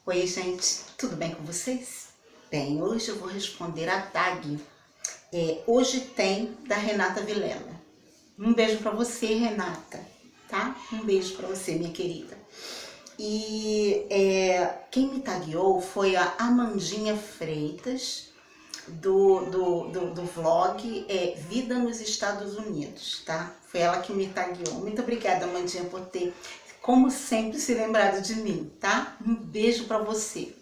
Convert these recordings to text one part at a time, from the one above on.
Oi, gente, tudo bem com vocês? Bem, hoje eu vou responder a tag. Hoje tem da Renata Vilela. Um beijo pra você, Renata, tá? Um beijo pra você, minha querida. E quem me tagueou foi a Amandinha Freitas, do vlog Vida nos Estados Unidos, tá? Foi ela que me tagueou. Muito obrigada, Amandinha, por ter, como sempre, se lembrado de mim, tá? Um beijo pra você.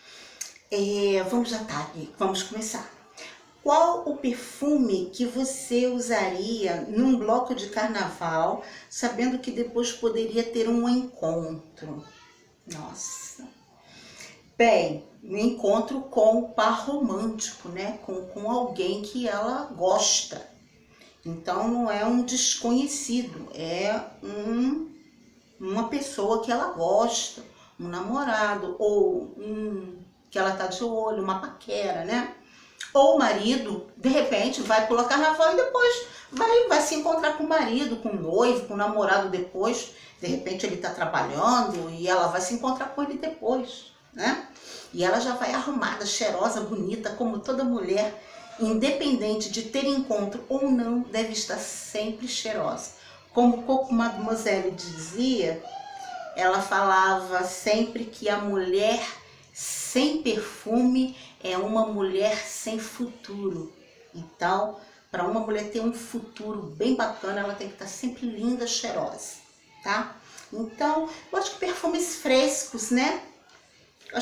Vamos começar. Qual o perfume que você usaria num bloco de carnaval, sabendo que depois poderia ter um encontro? Nossa! Bem, um encontro com o par romântico, né? Com alguém que ela gosta. Então não é um desconhecido, é uma pessoa que ela gosta, um namorado, ou que ela tá de olho, uma paquera, né? Ou o marido, de repente, vai pular carnaval e depois vai se encontrar com o marido, com o noivo, com o namorado depois. De repente ele tá trabalhando e ela vai se encontrar com ele depois, né? E ela já vai arrumada, cheirosa, bonita, como toda mulher, independente de ter encontro ou não, deve estar sempre cheirosa. Como Coco Mademoiselle dizia, ela falava sempre que a mulher sem perfume é uma mulher sem futuro. Então, para uma mulher ter um futuro bem bacana, ela tem que estar sempre linda, cheirosa, tá? Então, eu acho que perfumes frescos, né? Eu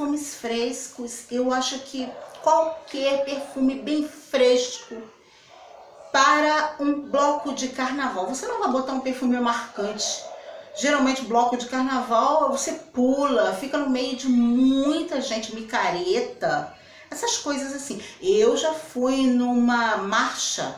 acho que qualquer perfume bem fresco para um bloco de carnaval. Você não vai botar um perfume marcante. Geralmente, bloco de carnaval, você pula, fica no meio de muita gente, micareta, essas coisas assim. Eu já fui numa marcha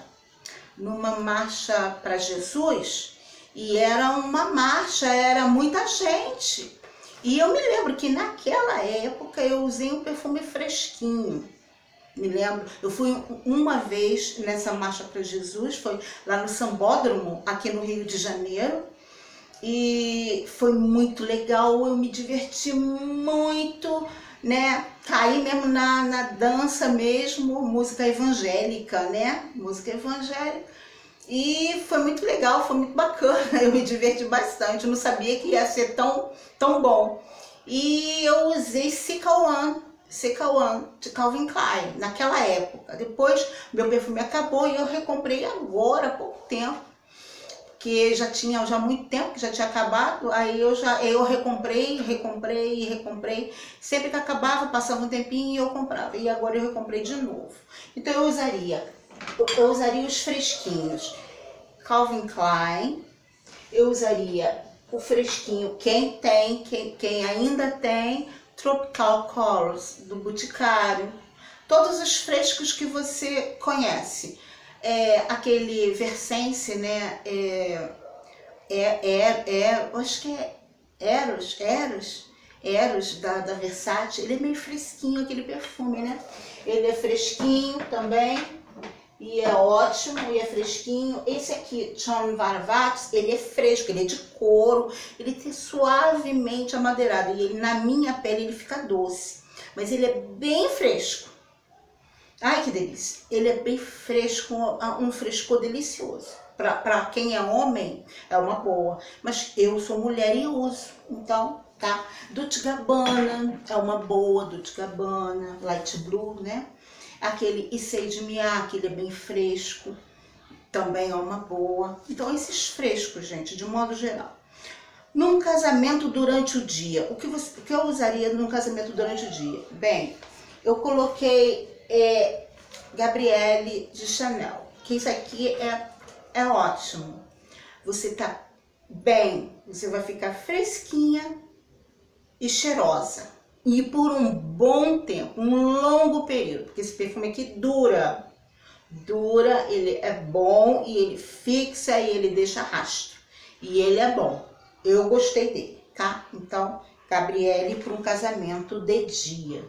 para Jesus, e era uma marcha, era muita gente. E eu me lembro que naquela época eu usei um perfume fresquinho. Me lembro, eu fui uma vez nessa marcha para Jesus, foi lá no Sambódromo, aqui no Rio de Janeiro. E foi muito legal, eu me diverti muito, né? Caí mesmo na dança mesmo, música evangélica, né? Música evangélica. E foi muito legal, foi muito bacana, eu me diverti bastante, eu não sabia que ia ser tão bom. E eu usei Cica One de Calvin Klein, naquela época. Depois meu perfume acabou e eu recomprei agora, há pouco tempo. Que já há muito tempo que já tinha acabado, aí eu recomprei. Sempre que acabava, passava um tempinho e eu comprava. E agora eu recomprei de novo. Então eu usaria os fresquinhos Calvin Klein, eu usaria o fresquinho, quem ainda tem, Tropical Colors, do Boticário. Todos os frescos que você conhece. Aquele Versense, né? Acho que é Eros da Versace. Ele é meio fresquinho, aquele perfume, né? Ele é fresquinho também, e é ótimo, e é fresquinho. Esse aqui, John Varvatos, ele é fresco, ele é de couro, ele é suavemente amadeirado, e ele, na minha pele ele fica doce, mas ele é bem fresco. Ai, que delícia! Ele é bem fresco, um frescor delicioso. Para quem é homem, é uma boa. Mas eu sou mulher e uso, então, tá? Dolce & Gabbana é uma boa, Dolce & Gabbana, Light Blue, né? Aquele Issey de Miyake, ele é bem fresco, também é uma boa. Então, esses frescos, gente, de modo geral. Num casamento durante o dia, o que eu usaria num casamento durante o dia? Bem, eu coloquei Gabrielle de Chanel, que isso aqui é ótimo. Você tá bem, você vai ficar fresquinha e cheirosa. E por um bom tempo, um longo período, porque esse perfume aqui dura, ele é bom e ele fixa e ele deixa rastro. E ele é bom, eu gostei dele, tá? Então, Gabrielle para um casamento de dia.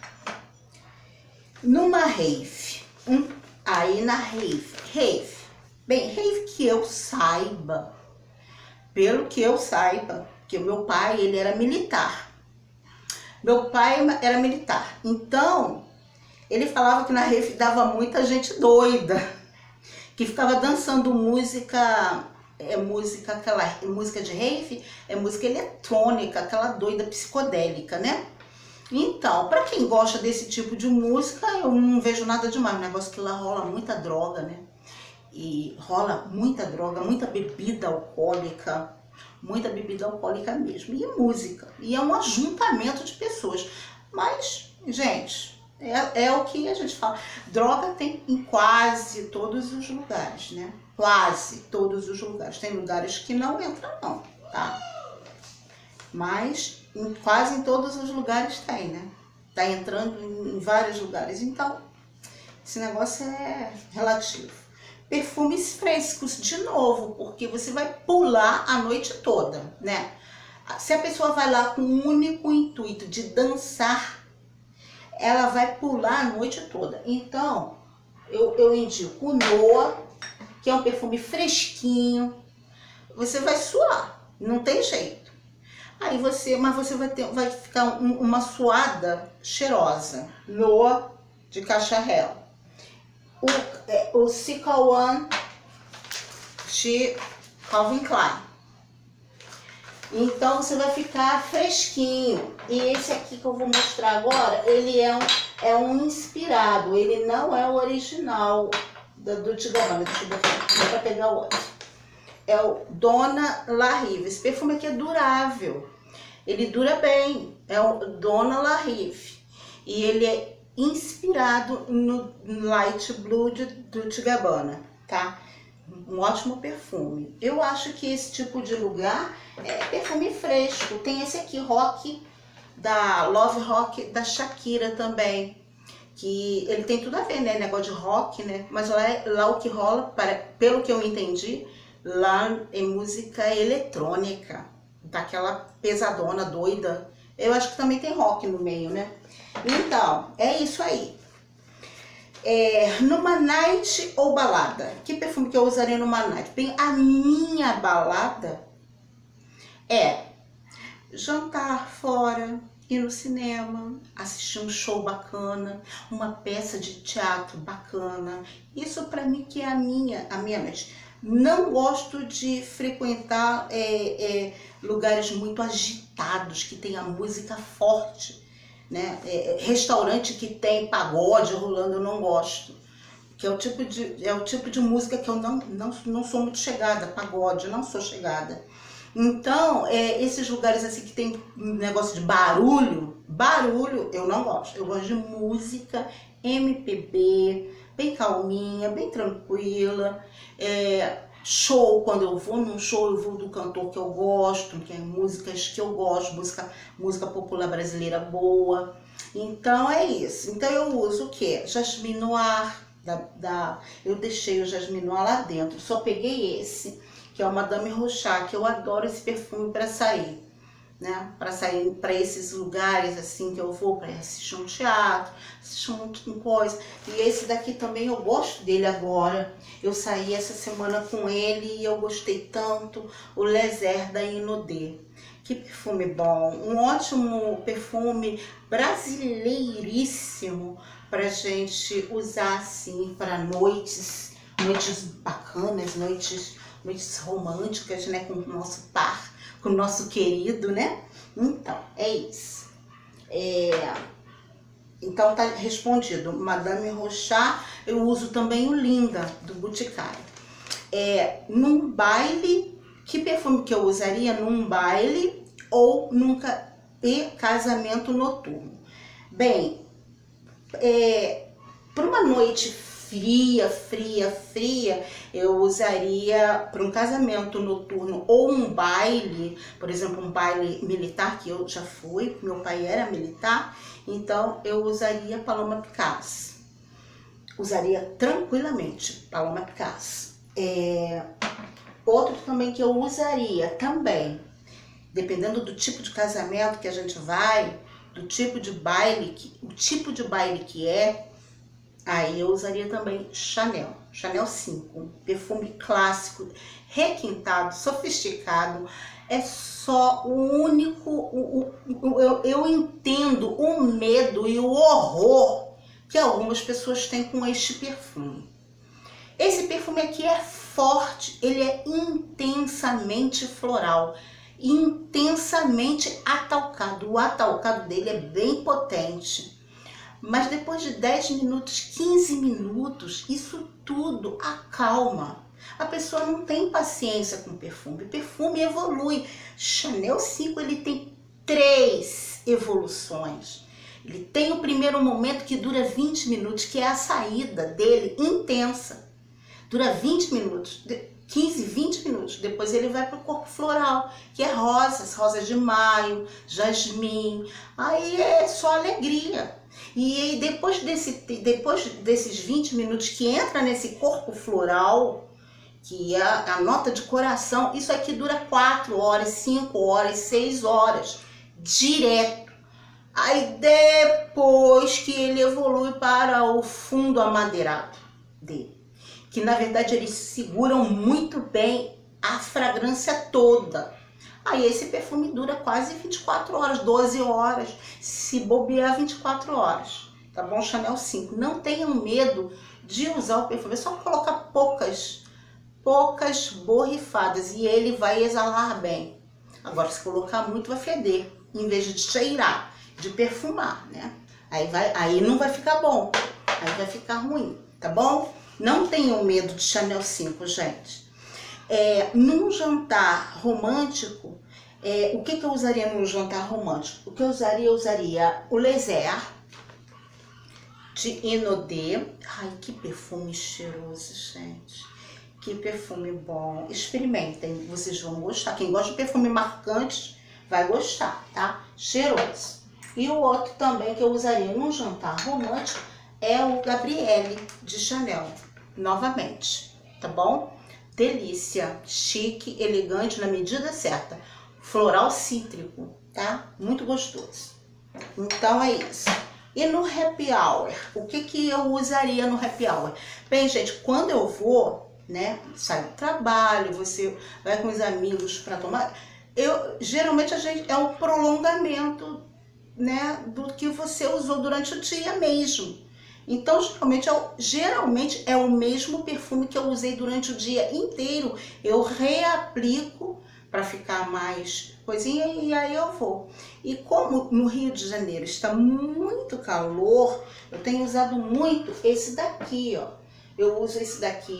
Numa rave, aí na rave, bem, rave que eu saiba, pelo que eu saiba, que o meu pai, ele era militar. Meu pai era militar, então ele falava que na rave dava muita gente doida, que ficava dançando música, aquela música de rave, é música eletrônica, aquela doida psicodélica, né? Então, para quem gosta desse tipo de música, eu não vejo nada demais. O negócio que lá rola muita droga, né? E rola muita droga, muita bebida alcoólica mesmo. E música. E é um ajuntamento de pessoas. Mas, gente, é o que a gente fala. Droga tem em quase todos os lugares, né? Quase todos os lugares. Tem lugares que não entram, não, tá? Mas quase em todos os lugares tem, né? Tá entrando em vários lugares. Então, esse negócio é relativo. Perfumes frescos, de novo, porque você vai pular a noite toda, né? Se a pessoa vai lá com o único intuito de dançar, ela vai pular a noite toda. Então, eu indico o Noah, que é um perfume fresquinho. Você vai suar, não tem jeito. Aí você vai ficar uma suada cheirosa. De Cacharel. O Cica One de Calvin Klein. Então você vai ficar fresquinho. E esse aqui que eu vou mostrar agora, ele é um inspirado. Ele não é o original do Tigabana. Deixa eu botar para pegar o outro. É o Donna La Rive. Esse perfume aqui é durável. Ele dura bem. É o Donna La Rive. E ele é inspirado no Light Blue do Tigabana, tá? Um ótimo perfume. Eu acho que esse tipo de lugar é perfume fresco. Tem esse aqui, Rock, da Love Rock, da Shakira também. Que ele tem tudo a ver, né? Negócio de rock, né? Mas lá o que rola, pelo que eu entendi, lá é música eletrônica. Daquela pesadona, doida. Eu acho que também tem rock no meio, né? Então, é isso aí. Numa night ou balada? Que perfume que eu usaria numa night? Bem, a minha balada é jantar fora, ir no cinema, assistir um show bacana, uma peça de teatro bacana. Isso pra mim que é a minha noite. Não gosto de frequentar lugares muito agitados, que tenha música forte, né? Restaurante que tem pagode rolando, eu não gosto. Que é o tipo de música que eu não sou muito chegada, pagode, eu não sou chegada. Então, esses lugares assim que tem um negócio de barulho eu não gosto. Eu gosto de música MPB, bem calminha, bem tranquila. Show, quando eu vou num show, eu vou do cantor que eu gosto, que é músicas que eu gosto, música popular brasileira boa. Então é isso. Então eu uso o quê? Jasmine Noir, eu deixei o Jasmine Noir lá dentro, só peguei esse, que é o Madame Rochard, que eu adoro esse perfume para sair, né? Para sair para esses lugares assim que eu vou, para assistir um teatro, assistir uma coisa. E esse daqui também eu gosto dele agora. Eu saí essa semana com ele e eu gostei tanto, o Les Airs da Inodé. Que perfume bom, um ótimo perfume brasileiríssimo pra gente usar assim para noites bacanas, noites românticas, né, com o nosso par, com o nosso querido, né? Então, é isso. Então tá respondido. Madame Rochard, eu uso também o Linda, do Boticário. Num baile, que perfume que eu usaria num baile ou num casamento noturno? Bem, para uma noite fria, eu usaria para um casamento noturno ou um baile, por exemplo, um baile militar, que eu já fui, meu pai era militar, então eu usaria Paloma Picasso. Usaria tranquilamente Paloma Picasso. Outro também que eu usaria também, dependendo do tipo de casamento que a gente vai, do tipo de baile, o tipo de baile que é, aí eu usaria também Chanel 5, um perfume clássico, requintado, sofisticado, É só o único... eu entendo o medo e o horror que algumas pessoas têm com este perfume. Esse perfume aqui é forte, ele é intensamente floral, intensamente atalcado. O atalcado dele é bem potente. Mas depois de 10 minutos, 15 minutos, isso tudo acalma. A pessoa não tem paciência com perfume. O perfume evolui. Chanel 5 ele tem 3 evoluções. Ele tem o primeiro momento que dura 20 minutos, que é a saída dele intensa. Dura 20 minutos, 15, 20 minutos. Depois ele vai para o corpo floral, que é rosas, rosas de maio, jasmim. Aí é só alegria. E depois desses 20 minutos que entra nesse corpo floral, que é a nota de coração, isso aqui dura 4 horas, 5 horas, 6 horas, direto. Aí depois que ele evolui para o fundo amadeirado dele, que na verdade eles seguram muito bem a fragrância toda. Aí esse perfume dura quase 24 horas, 12 horas, se bobear 24 horas, tá bom? Chanel 5, não tenham medo de usar o perfume, é só colocar poucas borrifadas e ele vai exalar bem. Agora se colocar muito vai feder, em vez de cheirar, de perfumar, né? Aí não vai ficar bom, aí vai ficar ruim, tá bom? Não tenham medo de Chanel 5, gente. Num jantar romântico, o que eu usaria num jantar romântico? O que eu usaria o Lezer de Inodé. Ai, que perfume cheiroso, gente. Que perfume bom. Experimentem, vocês vão gostar. Quem gosta de perfume marcante vai gostar, tá? Cheiroso. E o outro também que eu usaria num jantar romântico é o Gabrielle de Chanel. Novamente, tá bom? Delícia, chique, elegante, na medida certa. Floral cítrico, tá? Muito gostoso. Então é isso. E no happy hour, o que eu usaria no happy hour? Bem, gente, quando eu vou, né, sai do trabalho, você vai com os amigos para tomar, geralmente é um prolongamento, né, do que você usou durante o dia mesmo. Então, geralmente é o mesmo perfume que eu usei durante o dia inteiro. Eu reaplico para ficar mais coisinha e aí eu vou. E como no Rio de Janeiro está muito calor, eu tenho usado muito esse daqui, ó. Eu uso esse daqui,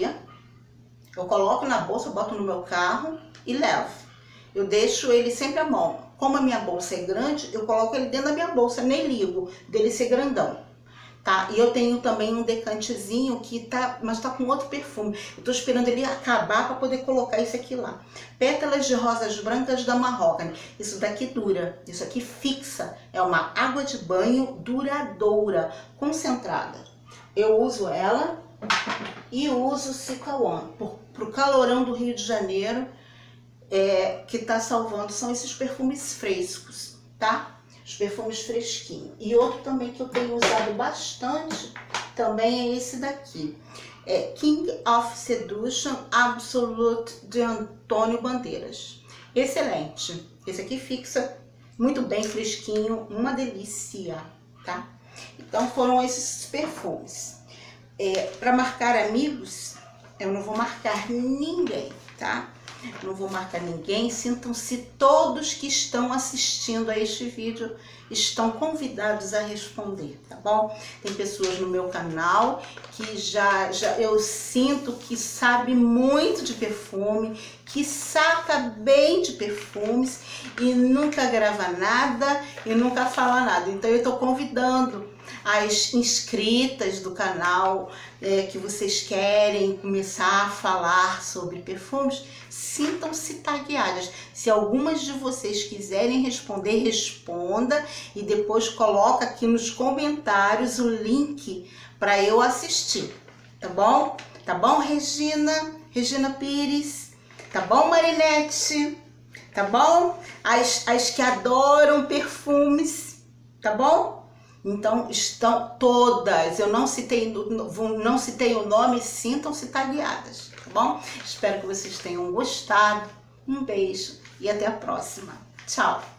eu coloco na bolsa, boto no meu carro e levo. Eu deixo ele sempre à mão. Como a minha bolsa é grande, eu coloco ele dentro da minha bolsa, nem ligo dele ser grandão. Tá? E eu tenho também um decantezinho mas tá com outro perfume. Eu tô esperando ele acabar para poder colocar esse aqui lá. Pétalas de rosas brancas da Mahogany. Isso daqui dura, isso aqui fixa. É uma água de banho duradoura, concentrada. Eu uso ela e uso o Cica One. Pro calorão do Rio de Janeiro, que tá salvando, são esses perfumes frescos, tá? Os perfumes fresquinhos. E outro também que eu tenho usado bastante também é esse daqui. King of Seduction Absolute de Antônio Bandeiras. Excelente. Esse aqui fixa muito bem, fresquinho, uma delícia, tá? Então foram esses perfumes. Para marcar amigos, eu não vou marcar ninguém, tá? Não vou marcar ninguém, sintam-se todos que estão assistindo a este vídeo, estão convidados a responder, tá bom? Tem pessoas no meu canal que eu sinto que sabe muito de perfume, que saca bem de perfumes e nunca grava nada e nunca fala nada. Então eu tô convidando as inscritas do canal que vocês querem começar a falar sobre perfumes, sintam-se tagueadas. Se algumas de vocês quiserem responder, responda e depois coloca aqui nos comentários o link para eu assistir, tá bom? Tá bom, Regina Pires? Tá bom, Marinete? Tá bom? As que adoram perfumes, tá bom? Então, estão todas, eu não citei o nome, sintam-se tagueadas, tá bom? Espero que vocês tenham gostado. Um beijo e até a próxima. Tchau!